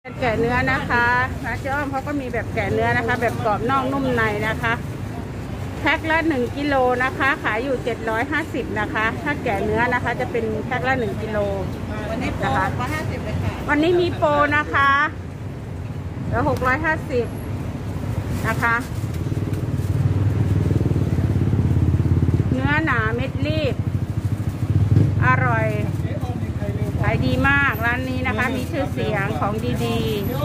แกะเนื้อนะคะร้านเจ๊อ้อมเขาก็มีแบบแกะเนื้อนะคะ แบบกรอบนอกนุ่มในนะคะแพ็คละ1 กิโลนะคะขายอยู่750นะคะ ถ้าแกะเนื้อนะคะจะเป็นแพ็คละ1 กิโลวันนี้นะคะ150เลยค่ะวันนี้มีโปรนะคะเหลือ650นะคะเนื้อหนาเม็ดรีบอร่อยขายดีมากร้านนี้นะคะมีชื่อเสียงของดี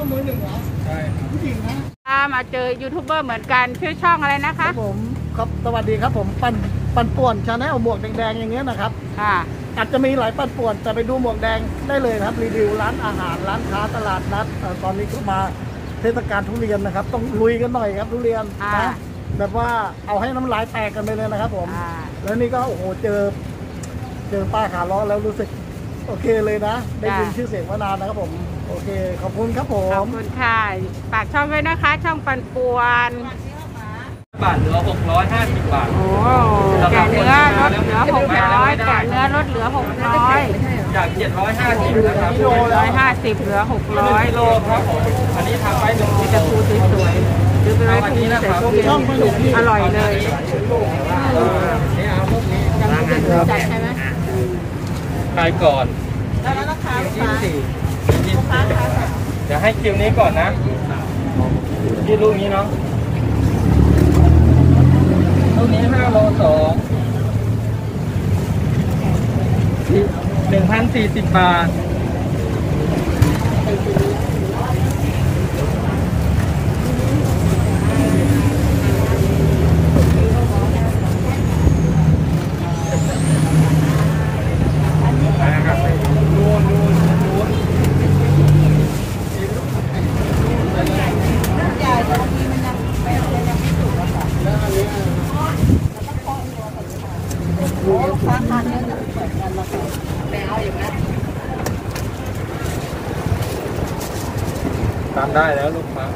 ๆมาเจอยูทูบเบอร์เหมือนกันชื่อช่องอะไรนะคะผมครับสวัสดีครับผมปั่นป่วนชาแนลหมวกแดงๆอย่างเงี้ยนะครับค่ะอาจจะมีหลายปั่นป่วนแต่ไปดูหมวกแดงได้เลยครับรีวิวร้านอาหารร้านค้าตลาดนัดตอนนี้ก็มาเทศกาลทุเรียนนะครับต้องลุยกันหน่อยครับทุเรียนนะแบบว่าเอาให้น้ำลายแตกกันไปเลยนะครับผมแล้วนี่ก็โอ้โหเจอป้าขาล้อแล้วรู้สึกโอเคเลยนะได้ยินชื่อเสียงมานานนะครับผมโอเคขอบคุณครับผมขอบคุณค่ะฝากช่องด้วยนะคะช่องปั่นป่วนบาทเหลือ650 บาทโอ้แกะเนื้อลดเหลือ600แกะเนื้อลดเหลือ600 จาก750นะครับ 750เหลือ600 กิโลครับผมอันนี้ทำไว้1 กิโลจะปูสวยๆซื้อไปไว้พรุ่งนี้ใส่ตู้เย็นอร่อยเลยนี่เอาพวกนี้จัดใช่ไหมขายก่อนแล้วราคาเดี๋ยวให้คิวนี้ก่อนนะที่ลูกนี้เนาะลูกนี้5 โล 2 1,040 บาทตามได้แล้วลูกค้า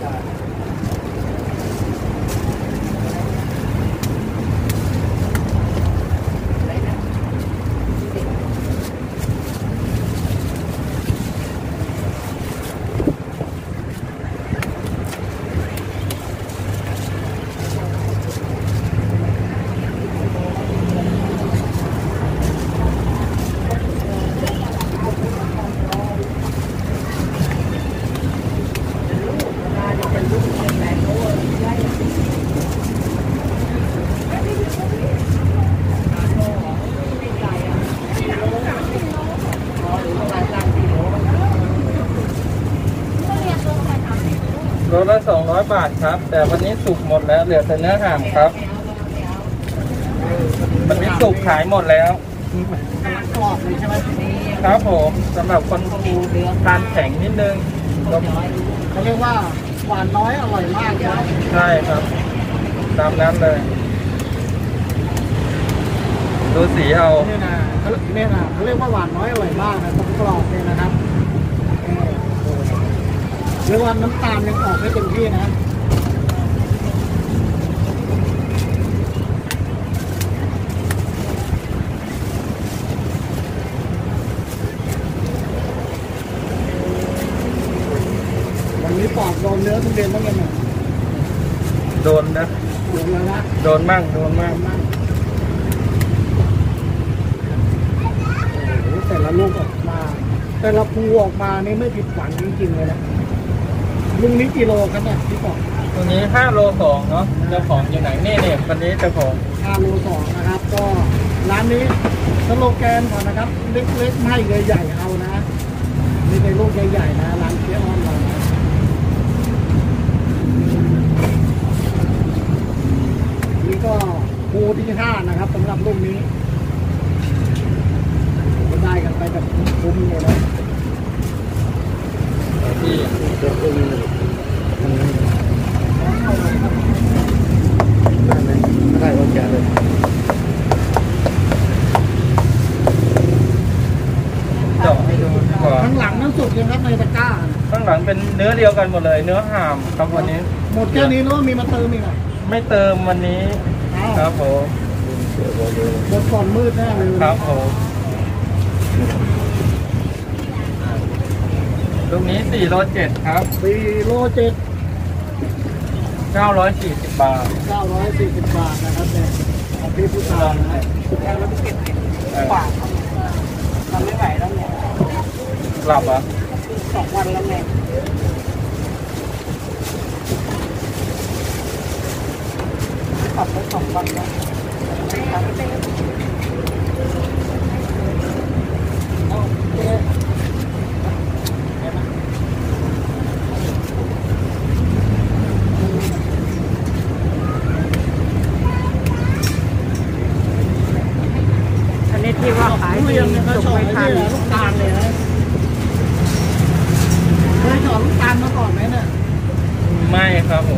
โลละ200 บาทครับแต่วันนี้สุกหมดแล้วเหลือแต่เนื้อห่ามครับวันนี้สุกขายหมดแล้วกรอบเลยใช่ไหมครับผมสำหรับคนทานแข็งนิดนึงเขาเรียกว่าหวานน้อยอร่อยมากใช่ครับตามนั้นเลยดูสีเอาเนี่ยนะเขาเรียกว่าหวานน้อยอร่อยมากนะต้องกรอบเลยนะครับเรียกว่าน้ำตาลยังออกไม่เต็มที่นะวันนี้ปอกโดนเนื้อทุเรียนบ้างยังไงโดนนะโดนมั่งแต่ละลูกออกมาแต่ละภูออกมานี่ไม่ผิดหวังจริงๆเลยนะลุงนี้กิโลครับเนี่ยพี่ปอกตัวนี้5 โล 2เนาะเจ้าของอยู่ไหนนี่วันนี้เจ้าของ 5 โล 2นะครับก็ร้านนี้สโลแกนก่อนนะครับเล็กๆไม่ใหญ่ๆเอานะนี่ในลูกใหญ่ๆนะร้านเจ๊อ้อมเรานี่ก็ภูที่5นะครับสำหรับลูกนี้ก็ได้กันไปแบบคุ้มเลยนะที่ได้ว่าแกเลยเจาะให้ดูดีกว่าข้างหลังนั่นสุดยังครับในตะกร้าข้างหลังเป็นเนื้อเดียวกันหมดเลยเนื้อห่ามครับวันนี้หมดแค่นี้หรือว่ามีมาเติมอีกไหมไม่เติมวันนี้ครับผมหมดก่อนมืดแน่เลยครับผมโลลูกนี้4โล7ครับ 4 โล 7 940 บาท 940 บาทนะครับเนี่ยของพี่ผู้ชายนะฮะเราไปเก็บขวางเราไม่ไหวแล้วเนี่ยหลับอ่ะ 2 วันแล้วไงขับไป2 วันแล้วอันนี้ที่ว่าขายทุดีเรียนเนี่ยเขาสุชกอบไม่ไอ้ทันนี่ลูกตาลเลยนะเคยสอนลูกตาลมาก่อนไหมเนี่ยไม่ครับผม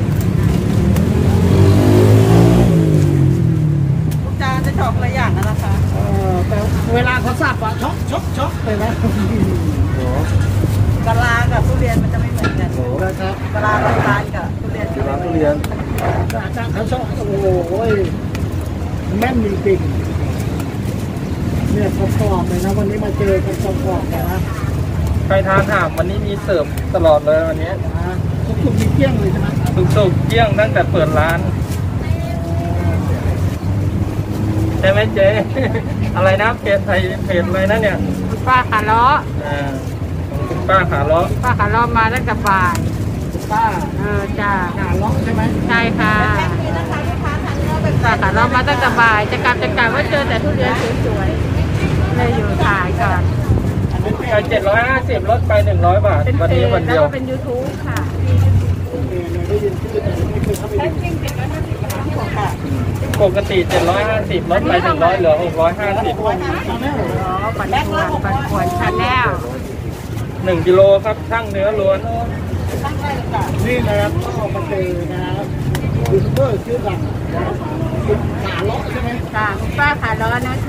ลูกจานจะชอบอะไรอย่างนั้นนะคะแต่เวลาเขาสับอะช็อกเลยนะกะลากับทุเรียนมันจะไม่เหมือนกันนะครับกะลาบานๆกับทุเรียนร้านทุเรียนอาจารย์เขาชอบโอ้โหแม่นจริงๆเนี่ยกรอบๆเลยนะวันนี้มาเจอกันกรอบๆนะใครทานถามวันนี้มีเสิร์ฟตลอดเลยวันนี้ทุกๆมีเกลี้ยงเลยใช่ไหมสุกๆเกลี้ยงตั้งแต่เปิดร้านใช่ไหมเจ๊ อะไรนะเพจไทยเพจอะไรนะเนี่ยคุณป้าขาล้อของคุณป้าขาเลาะป้าขาล้อมาตั้งแต่บ่ายป้าจ้าหาล็อกใช่ไหมใช่ค่ะป้าขาล้อมาตั้งแต่บ่ายจะกลับว่าเจอแต่ทุเรียนสวยๆเลยอยู่ถ่ายก่อน 750ลดไป100 บาทเป็นวันเพนี้จวันแล้เดีวยวก็เป็น YouTube ค่ะได้ยินชื่อแต่ไม่เคยเข้าไปดูปกติ750ลดไป100เหลือ650 ชาแนลอ๋อปันขวนชาแนล 1 กิโลครับช่างเนื้อล้วนนี่นะครับก็มาเจอนะครับยูทูบเบอร์ชื่อดังคุณขาล็อกใช่ไหมค่ะคุณป้าขาล้อนะคะ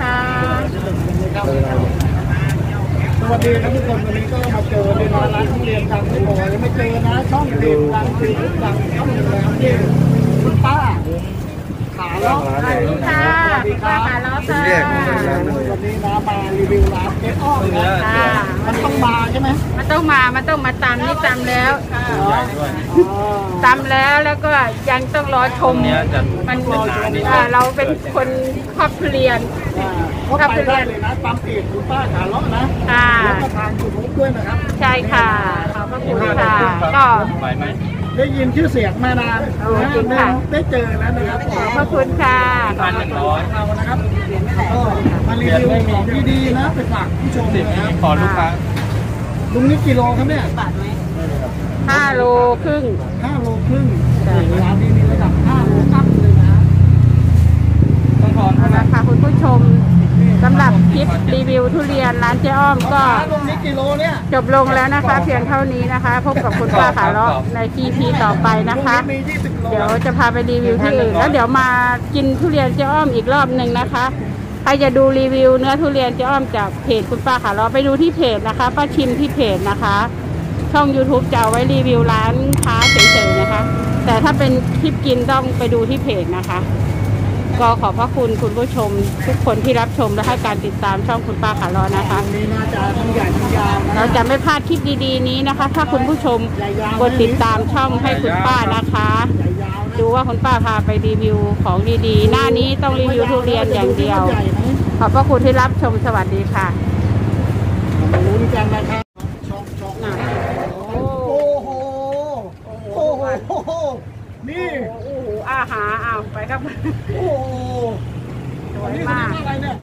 สวัสดีครับทุกคนวันนี้ก็มาเจอในร้านทุเรียนดังที่บอกยังไม่เจอนะช่องเด็ดดังคือดังช่องหนึ่งแล้วที่คุณป้าขาล็อกสวัสดีค่ะคุณป้าขาล้อค่ะวันนี้นะมารีวิวร้านเจ๊อ้อมนะค่ะมันต้องมาใช่ไหมมันต้องมาตำนี่ตำแล้วใหญ่ด้วยตำแล้วก็ยังต้องรอชมเนี้ยจะมันหนานิดเราเป็นคนชอบทุเรียนก็ไปได้เลยนะตามเพจคุณป้าขาล็อกนะค่ะแล้วก็ทางยูทูบด้วยนะครับใช่ค่ะขอบพระคุณค่ะ ก็ไหวไหมได้ยินชื่อเสียงมานานโอ้จริงค่ะได้เจอแล้วนะครับขอบพระคุณค่ะ 1,100 เอานะครับก็มารีวิวของดีๆนะไปฝากผู้ชม 10 นะครับขอลูกค้าลุงนี่กิโลครับเนี่ย 5 โลครึ่ง 5 โลครึ่งร้านนี้มีระดับ5 โลครึ่งเลยนะต้องถอนเอาละค่ะคุณผู้ชมสำหรับคลิปรีวิวทุเรียนร้านเจ๊อ้อมก็ลุงนี่กิโลเนี่ยจบลงแล้วนะคะ เพียงเท่านี้นะคะ พบกับคุณป้าขาเลาะใน EP ต่อไปนะคะลุงนี่มี20 โลเดี๋ยวจะพาไปรีวิวที่อื่นแล้วเดี๋ยวมากินทุเรียนเจ๊อ้อมอีกรอบหนึ่งนะคะใครจะดูรีวิวเนื้อทุเรียนเจ๊อ้อมจากเพจคุณป้าขาเลาะไปดูที่เพจนะคะป้าชิมที่เพจนะคะ ช่อง YouTube จะเอาไว้รีวิวร้านค้าเฉยๆนะคะ แต่ถ้าเป็นคลิปกินต้องไปดูที่เพจนะคะ ก็ขอบพระคุณคุณผู้ชมทุกคนที่รับชมและให้การติดตามช่องคุณป้าขาเลาะนะคะนี่น่าจะทั้งใหญ่ทั้งยาวนะเราจะไม่พลาดคลิปดีๆนี้นะคะ ถ้าคุณผู้ชมกดติดตามช่องให้คุณป้านะคะใหญ่ยาวนะดูว่าคุณป้าพาไปรีวิวของดีๆ หน้านี้ต้องรีวิวทุเรียนอย่างเดียวใหญ่ไหมขอบพระคุณที่รับชมสวัสดีค่ะมาลุ้นกันนะครับช็อกโอ้โหโอ้โหนี่โอ้โหอาหารอ้าวไปครับโอ้โหสวยนี่มากอะไรเนี่ย